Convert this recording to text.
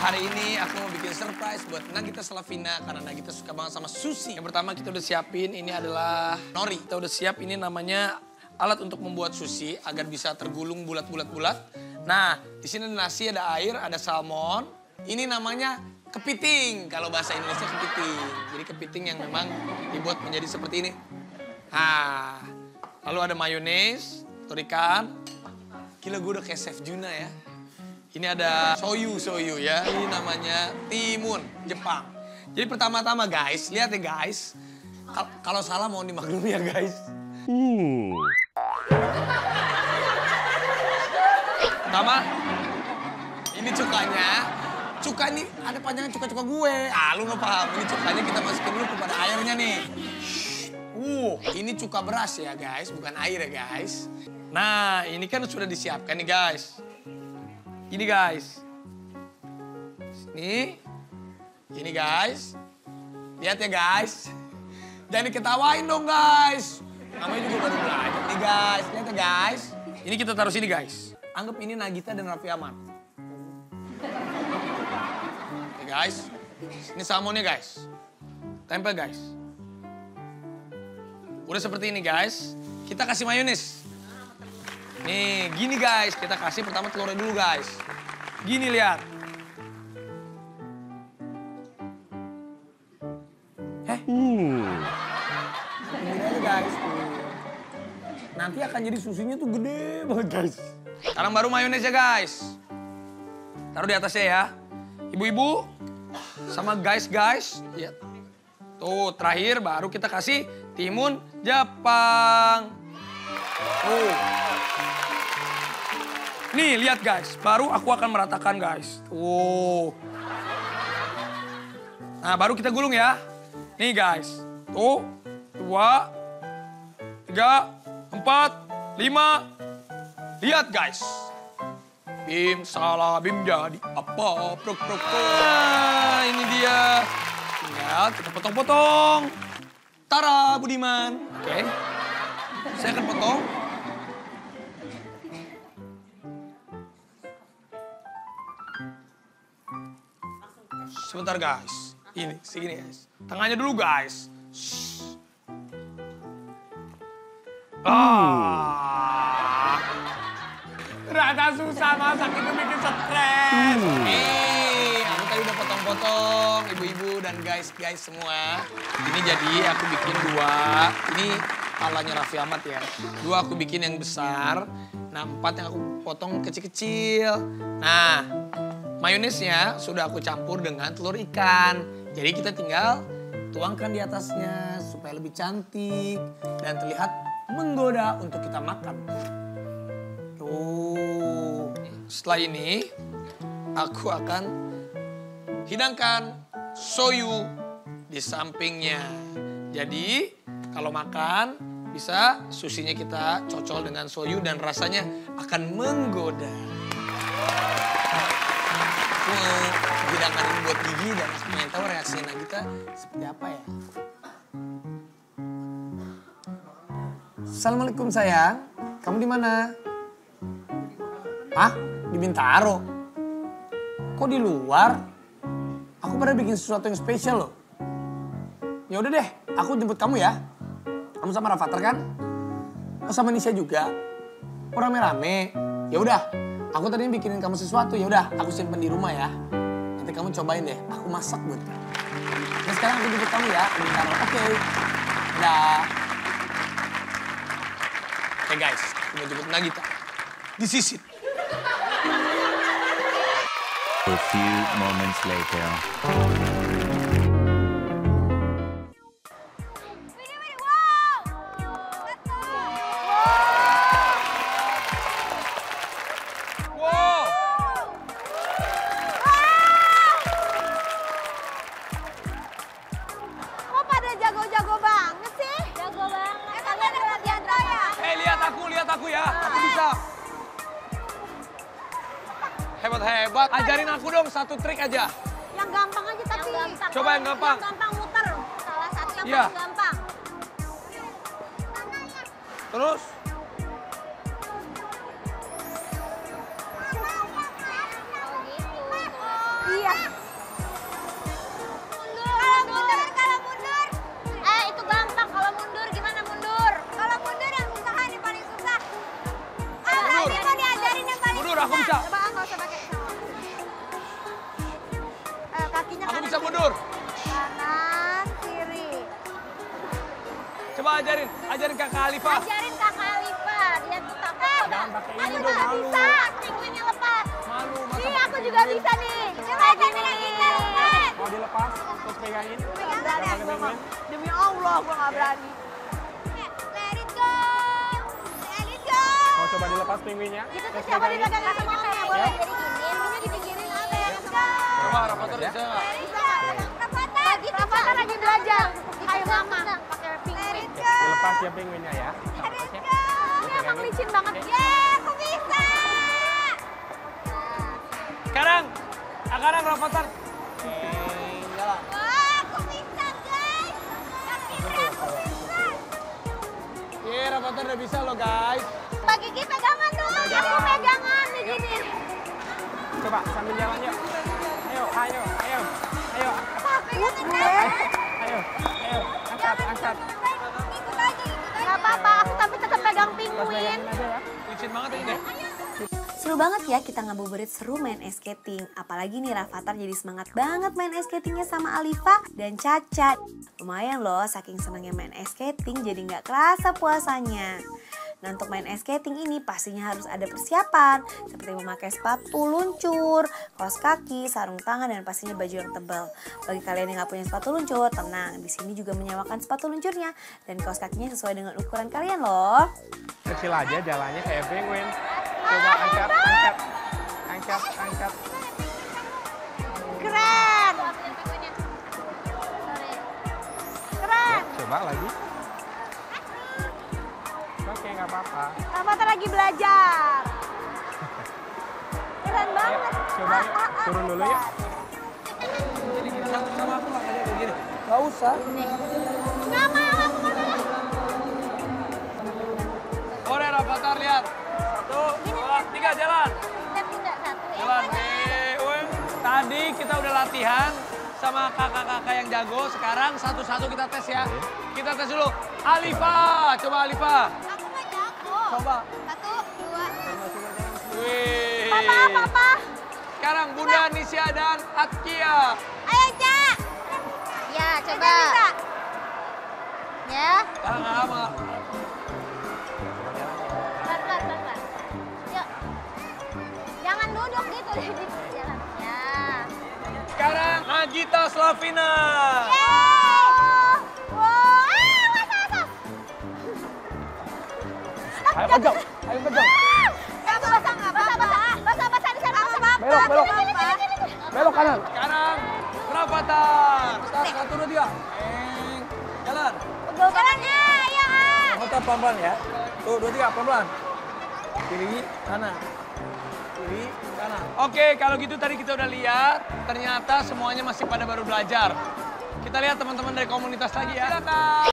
Hari ini aku mau bikin surprise buat Nagita Slavina karena Nagita suka banget sama sushi. Yang pertama kita udah siapin ini adalah nori. Kita udah siap ini namanya alat untuk membuat sushi agar bisa tergulung bulat-bulat-bulat. Nah, di sini ada nasi, ada air, ada salmon. Ini namanya kepiting. Kalau bahasa Indonesia kepiting. Jadi kepiting yang memang dibuat menjadi seperti ini. Nah, lalu ada mayones, telur ikan. Gila, gue udah kayak Chef Juna ya. Ini ada soyu ya. Ini namanya timun, Jepang. Jadi pertama-tama guys, lihat ya guys. Kalau salah mohon dimaklumi ya guys. Pertama, ini cukanya. Cuka ini ada panjangan cuka-cuka gue. Lu nggak paham. Ini cukanya kita masukin dulu kepada airnya nih. Ini cuka beras ya guys, bukan air ya guys. Nah, ini kan sudah disiapkan nih guys. Ini guys. Ini guys. Lihat ya guys. Jangan diketawain dong guys. Namanya juga baru belajar nih guys. Lihat ya guys. Ini kita taruh sini guys. Anggap ini Nagita dan Raffi Ahmad. Oke guys. Ini salmonnya guys. Tempel guys. Udah seperti ini guys. Kita kasih mayones. Nih, gini guys. Kita kasih pertama telurnya dulu guys. Gini lihat. Ini aja guys. Nanti akan jadi susunya tuh gede banget guys. Sekarang baru mayonesnya guys. Taruh di atasnya ya. Ibu-ibu sama guys. Lihat. Tuh, terakhir baru kita kasih timun Jepang. Tuh. Nih, lihat guys. Baru aku akan meratakan guys. Tuh. Nah, baru kita gulung ya. Nih guys. Tuh. 2, 3, 4, 5. Lihat guys. Bim salah bim jadi apa? Prok. Nah, ini dia. Tinggal kita potong-potong. Tara, Budiman. Oke. Saya akan potong. Sebentar guys. Ini, segini guys. Tangannya dulu guys. Ternyata susah masak itu bikin stres. Aku tadi udah potong-potong, ibu-ibu dan guys semua. Ini jadi aku bikin 2. Ini palanya Raffi Ahmad ya. 2 aku bikin yang besar. Nah, 4 yang aku potong kecil-kecil. Nah, mayonesnya sudah aku campur dengan telur ikan. Jadi kita tinggal tuangkan di atasnya supaya lebih cantik dan terlihat menggoda untuk kita makan. Tuh. Setelah ini aku akan hidangkan soyu di sampingnya. Jadi kalau makan bisa sushinya kita cocol dengan soyu dan rasanya akan menggoda. Hidangan ini buat gigi dan aku pengen tahu reaksinya Nagita seperti apa ya. Assalamualaikum sayang, kamu di mana? Hah? Di Bintaro? Kok di luar? Aku pada bikin sesuatu yang spesial loh. Ya udah deh, aku jemput kamu ya. Kamu sama Rafathar kan? Oh sama Nisha juga. Oh rame-rame. Ya udah. Aku tadi bikinin kamu sesuatu, ya udah aku simpen di rumah ya. Nanti kamu cobain deh, aku masak buat kamu. Nah sekarang aku jemput kamu ya, Oke. Dah. Oke guys, aku mau jemput Nagita. Disisit. A few moments later. Lihat aku ya, aku bisa. Hebat. Ajarin aku dong satu trik aja. Yang gampang aja tapi. Coba yang gampang. Yang gampang muter. Salah satu yang Iya. paling gampang. Terus? Iya. bisa mundur. Kanan, kiri. Coba ajarin kakak Alifah. Ajarin kakak Alifa, dia tuh takut. Jangan pakai ini Aku dong, juga malu. bisa, pinguinnya lepas. Malu, masa Nih, aku juga bisa nih. Coba gini. Mau dilepas, terus pegangin. Pegang berani Jangan aku pakai mah. penguin. Demi Allah, gue gak berani. Let it go. Let it go. Mau coba dilepas pinguinnya? Gitu tuh Terus siapa pegangin. dipegangin sama orang ya? Boleh jadi gini, ini dipinggirin apa ya? Coba Rafathar bisa nggak? Rafathar lagi belajar. Ayo mama, pakai pinguin. Dilepas ya pinguinnya ya. Oke. Ini emang licin banget. Ya, aku bisa. Sekarang Rafathar. Wah, aku bisa guys. Yang ini aku bisa. Iya, Rafathar udah bisa loh guys. Mbak Gigi pegangan dong. Aku pegangan nih gini. Coba sambil jalan yuk. Ayo. Takut gue. Ayo. Angkat. Ikut aja. Gak apa-apa, aku tapi tetap pegang Terus pinguin. pegangin aja ya. Licin banget ini deh. Seru banget ya kita ngabuburit seru main ice skating. Apalagi nih Rafathar jadi semangat banget main ice skatingnya sama Alifa dan Caca. Lumayan loh saking senangnya main ice skating jadi nggak kerasa puasanya. Nah untuk main ice skating ini pastinya harus ada persiapan. Seperti memakai sepatu luncur, kaos kaki, sarung tangan dan pastinya baju yang tebal. Bagi kalian yang nggak punya sepatu luncur, tenang. Di sini juga menyewakan sepatu luncurnya dan kaos kakinya sesuai dengan ukuran kalian loh. Kecil aja jalannya kayak penguin. Coba angkat. Keren. Keren. Coba lagi. Oke, nggak apa-apa. Rafathar lagi belajar. Keren banget. Coba yuk, turun dulu yuk. Jadi gini sama aku lah kayak begini. Gak usah. Nggak mau, aku mau. Boleh Rafathar lihat. 1, 2, 3 jalan. Tidak satu. Jalan. Tadi kita udah latihan sama kakak-kakak yang jago. Sekarang satu-satu kita tes ya. Kita tes dulu. Alifah, coba Alifah. Aku nggak jago. Coba. 1, 2. Wih. Papa. Sekarang Bunda Nisya dan Atkia. Ayo, Cak. Ya, coba. Bisa. Ya. Sekarang lama. Pelan. Yuk. Jangan duduk gitu di jalan. Ya. Sekarang Nagita Slavina. Yeay. Wow. Masa. Ayo pegang. Basah di sana. Belok. Belok kanan. Sekarang Rafathar. 1, 2, 3. Jalan. Jalan ya, ayo. Rafathar pelan-pelan ya. 1, 2, 3 pelan-pelan. Kiri, kanan. Kiri, kanan. Oke, kalau gitu tadi kita udah lihat. Ternyata semuanya masih pada baru belajar. Kita lihat teman-teman dari komunitas lagi ya. Silakan.